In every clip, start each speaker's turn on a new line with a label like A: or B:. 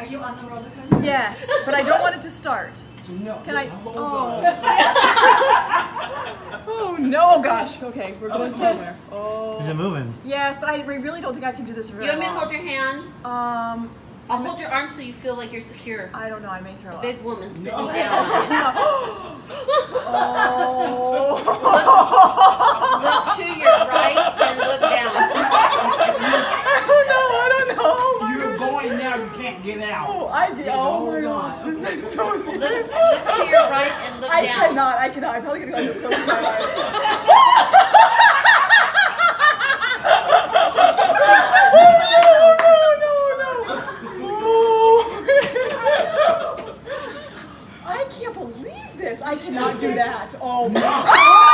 A: you on the roller coaster?
B: Yes, but I don't want it to start.
C: No.
B: Can I? Oh. Oh no, gosh. Okay, we're going somewhere. Oh.
D: Is it moving?
B: Yes, but I really don't think I can do this very
E: You want me to
B: long.
E: hold your hand? I'll hold your arm so you feel like you're secure.
B: I don't know. I may throw up.
E: Big woman sitting down on you.
B: Oh.
E: Look to your right and look down.
B: I don't know.
C: You're going now. You can't get out.
B: Oh, oh my God. This is so scary.
E: Look to your right and look down.
B: I cannot. I'm probably going to go close my eyes. I cannot do that. Oh my God.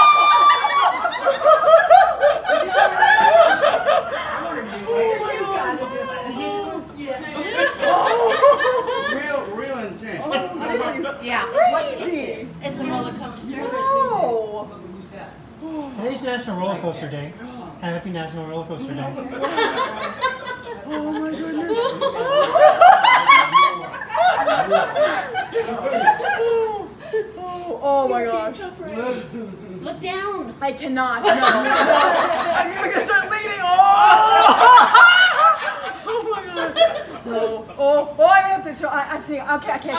C: Real intense.
B: Oh, this is crazy.
E: It's a roller coaster.
B: Oh.
D: Today's National Roller Coaster Day. Happy National Roller Coaster Day.
B: Oh my goodness. Oh my gosh.
E: Look down.
B: I cannot. No. I mean, we're going to start leaning. Oh! Oh my God. Oh, I have to. I think. Okay, I can't.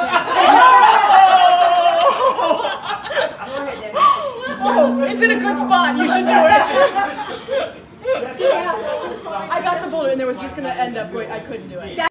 B: Oh, it's in a good spot. You should do it. I got the boulder and there was just going to end up going. I couldn't do it.